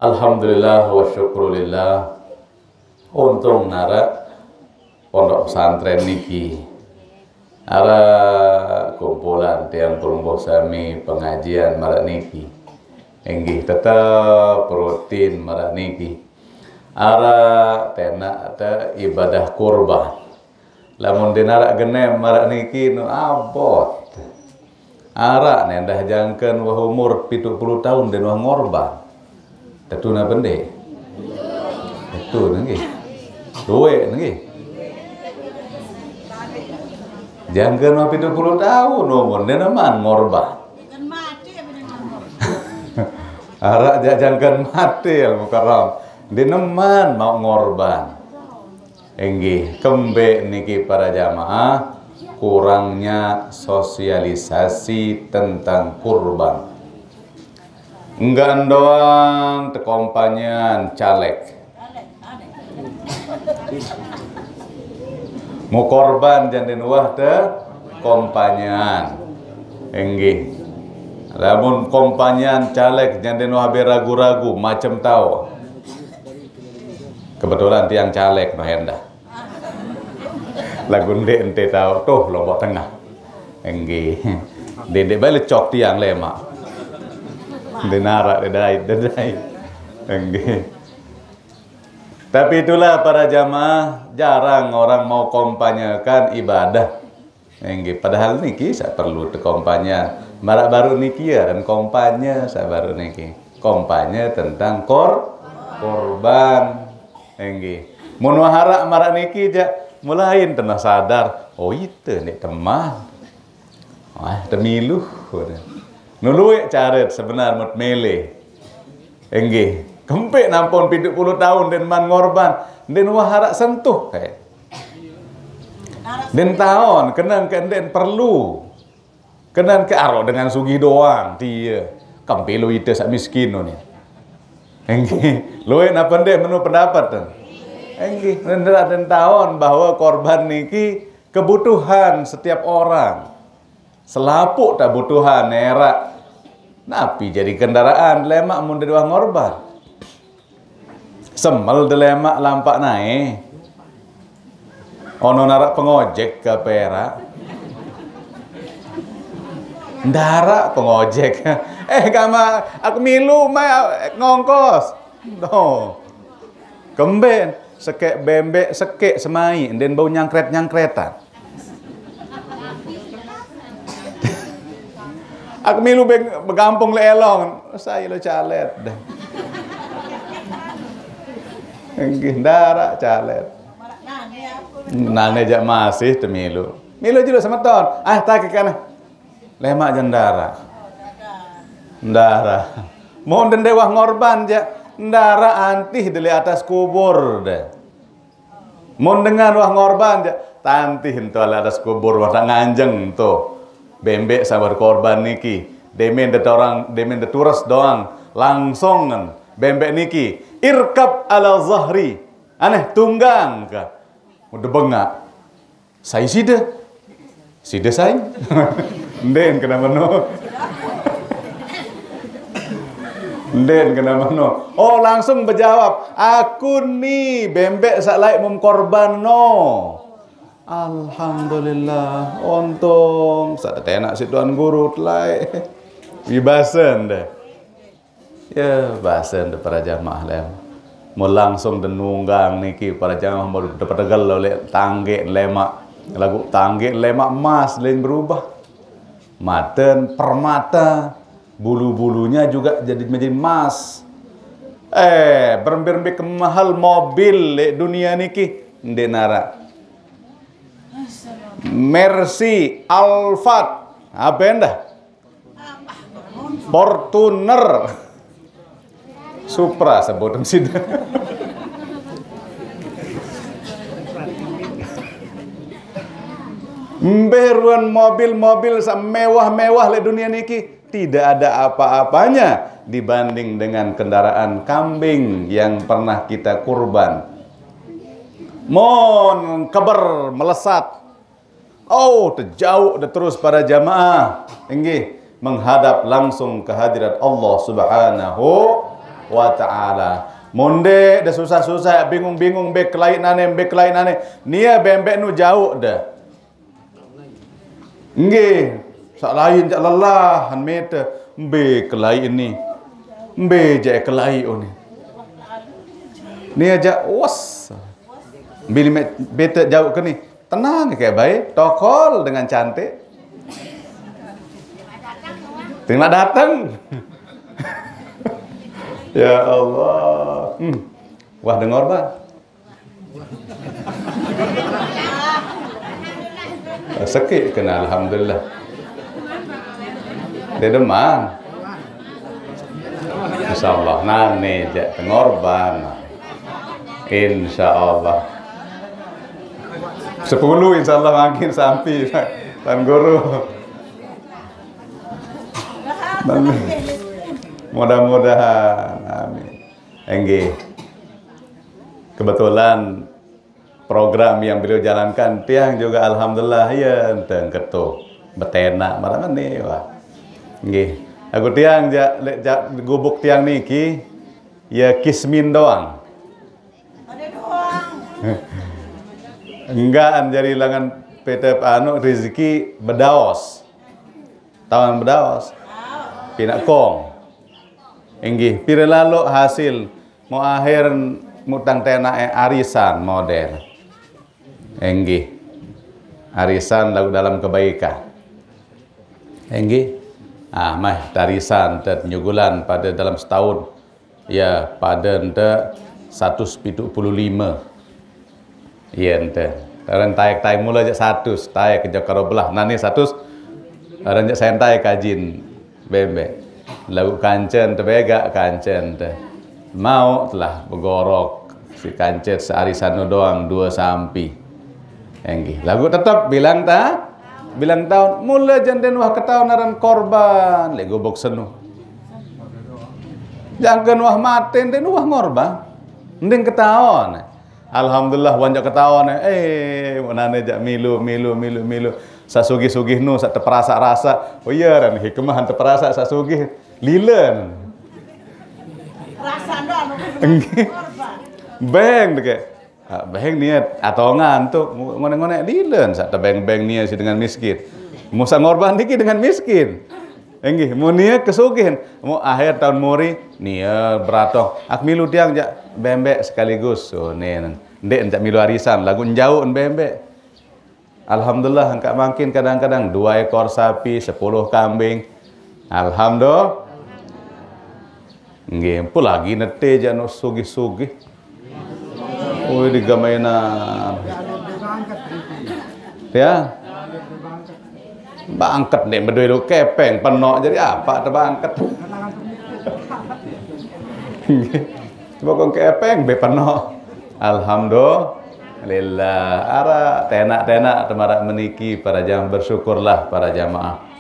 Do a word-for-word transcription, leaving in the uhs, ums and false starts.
Alhamdulillah wa syukrulillah. Untung nara pondok pesantren niki ara kumpulan tiang perumbuh sami pengajian marak niki enggih tetap rutin marak niki ara tenak ada ibadah kurban lamun dinara genem marak niki nu abot ara nendah jangken wah umur pitu puluh tahun dan wah ngorban tentu na bende itu nggih duwe nggih jangken wah pitu puluh tahun umur dan man ngorban ara jangken mati al mukarram dineman mau ngorban enggih kembe niki para jamaah kurangnya sosialisasi tentang kurban. Enggak doang tekompanyan caleg. Mau korban jangan wah te kompanyan. Enggih. Lamun kompanyan caleg jangan wah beragu-ragu macam tahu. Kebetulan tiang caleg no hendah. Lagu ente tahu tuh Lombok Tengah. Enggih. Dede balik cok tiang lemak. Denara dedai dedai enggih. Tapi itulah para jamaah jarang orang mau kompanyakan ibadah enggih. Padahal niki saya perlu kompanya marak baru niki ya dan kompanya saya baru niki kompanya tentang kor korban enggih. Mun wahara marak niki ja mulain tenah sadar oh itu nek teman wah temiluh nuluwe caret sebenar mut mele enggih kempek nampun pitu puluh tahun dan man ngorban den wahara sentuh kayak den tahun kenang ke den perlu kenang ke aro dengan sugi doang dia kempelu itu sak miskin nih enggih luwe napa den menu pendapat tuh enggih nendra den tahun bahwa korban niki kebutuhan setiap orang selapuk tak butuhan era napi jadi kendaraan lemak mun dewa ngorban semel de lemak lampak naik ono narak pengojek ke perak ndara pengojek eh kama aku milu mah ngongkos no kemben sekek bembek sekek semai den bau nyangkret nyangkretan aku milu begampung le elong saya lo calet dah enggih ndara calet nane jak masih temilu milu juga sama ton ah tak ke kana lemak jendara ndara mau den dewah ngorban ja ndara antih dari atas kubur deh mau dengan wah ngorban ja tantih ento atas kubur wah nganjeng tuh bembek sabar korban niki demen det orang demen det turas doang langsung bembek niki irkab ala zahri aneh tunggang ka udah bengak saya sida sida saya den kena meno den kena meno oh langsung berjawab aku nih bembek sak laik mum korban no. Alhamdulillah, untung saat enak si tuan guru telai, bibasen deh, ya basen deh para jamaah lem, mau langsung denunggang niki para jamaah mau dapat tegal oleh tangge lemak, lagu tangge lemak emas lain berubah, maten permata, bulu-bulunya juga jadi menjadi emas, eh berembe-embe kemahal mobil le dunia niki, denara. Mercy, Alphard, apa dah? Fortuner, Supra sebut sih. Beruan mobil-mobil mewah-mewah le dunia niki tidak ada apa-apanya dibanding dengan kendaraan kambing yang pernah kita kurban. Mon keber melesat. Oh, terjauh terus para jamaah. Enggih, menghadap langsung ke hadirat Allah Subhanahu wa ta'ala. Monde dah susah-susah bingung-bingung be kelai nane be kelai nane. Nia bembek nu jauh dah. Nggih, sak lain jak lelah han meter be kelai ini. Be je kelai oni. Nia jak was. Bila beta jauh ke ni. Tenang kayak baik, tokol dengan cantik. Terima datang. Ya Allah. Hmm. Wah dengar bang. Sekit kena alhamdulillah. Dia demam. Insyaallah nane je pengorban. Insyaallah. Sepuluh insyaallah makin sampai Tan Guru. Mudah-mudahan amin. Engge. Kebetulan program yang beliau jalankan tiang juga alhamdulillah ya teng ketu betena marang ni wah. Nggih. Aku tiang ja, ja gubuk tiang niki ya kismin doang. Ada doang. Enggak jadi langan P T anu rezeki bedaos. Tahun bedaos. Pinak kong. Enggih, pira lalu hasil mau akhir mutang tena arisan model. Enggih. Arisan lalu dalam kebaikan. Enggih. Ah, mah arisan dan nyugulan pada dalam setahun. Ya, pada ente seratus tujuh puluh lima. Ya ente. Orang tayak tayak mula je satu, tayak kerja karobelah. Nani satu, orang je sentai kajin bebek. Lagu kancen terbega kancen te. Mau telah begorok si kancen searisan doang dua sampi. Enggi. Lagu tetap bilang ta, bilang tahun mula jenden wah ketahun naran korban le gobok senu. Jangan wah maten den wah ngorban. Ndeng ketahun. Alhamdulillah wanjak ketahun eh menane jak milu milu milu milu. Sasugih-sugih nu sak terperasa rasa. Oh iya ran hikmah terperasa sasugih lilen. Rasa ndo anu korban. Beng deke. Ah beng niat atongan tuh ngone-ngone lilen sak beng-beng niat si dengan miskin. Musa ngorban diki dengan miskin. Enggih, mau niat kesugihan, mau akhir tahun muri niat beratong. Ak milu tiang jak bembek sekaligus. So nen, ndek jak milu arisan, lagu jauh bembek. Alhamdulillah engkak makin kadang-kadang dua ekor sapi, sepuluh kambing. Alhamdulillah. Nggih, pu lagi nete jano sugih-sugih. Oh, di gamainan. Ya. Bangket nek bedoi lu kepeng penok jadi apa terbangket. Coba kong kepeng be penok. Alhamdulillah. Ara tenak-tenak temarak meniki para jamaah bersyukurlah para jamaah.